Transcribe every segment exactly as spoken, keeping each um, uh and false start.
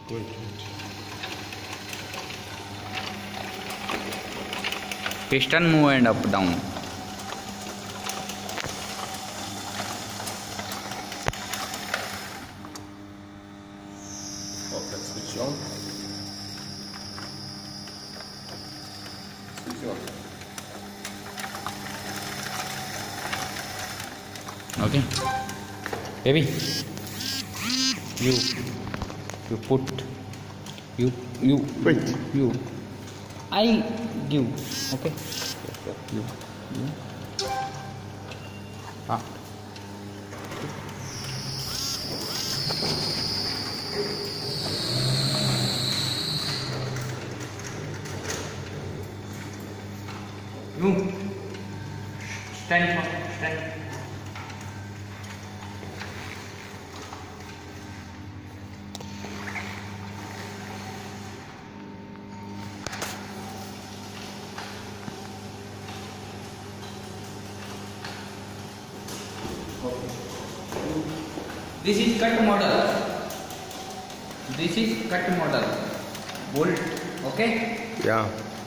Wait, wait. Piston move and up down. Oh, let's switch on. Switch on. Okay, baby, you you put you you Wait. you I give. Okay, you you ah. You stand for stand. This is cut model. This is cut model. Bolt. Okay. Yeah.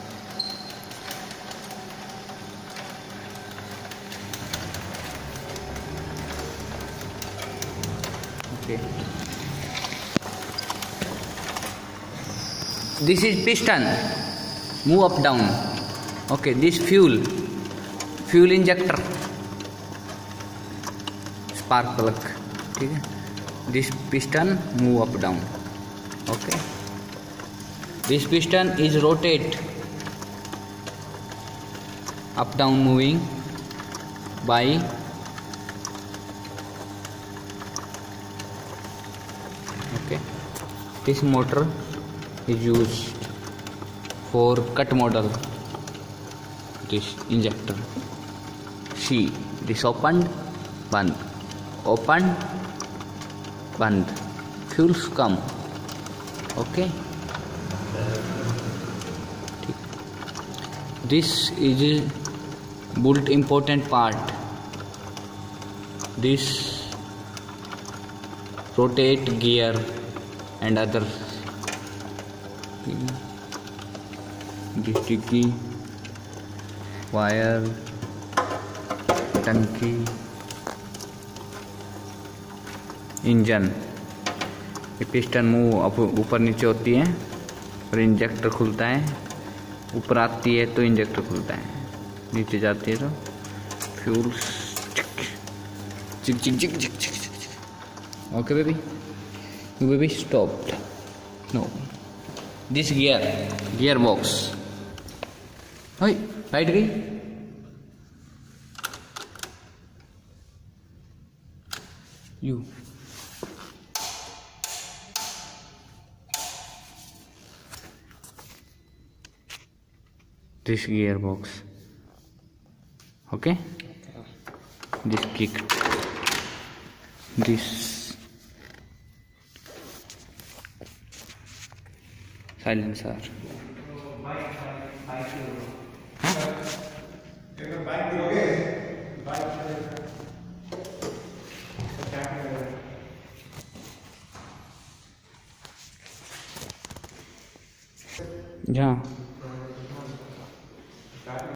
Okay. This is piston. Move up down. Okay. This fuel. Fuel injector. Spark plug. Okay. This piston move up down. Okay. This piston is rotate up down moving by okay. This motor is used for cut model. This injector. See, this opened, band, opened, band. Fuels come. Okay. This is bolt important part. This rotate gear and other. This sticky wire, टंकी, engine. ये piston move ऊपर नीचे होती है और injector खुलता है. ऊपर आती है तो इंजेक्टर खुलता है, नीचे जाती है तो फ्यूल चिक चिक चिक चिक चिक. Okay baby, you baby stopped. No, this gear gear box. ओए लाइट गई. You this gearbox. Okay, this kick, this silencer. Yeah.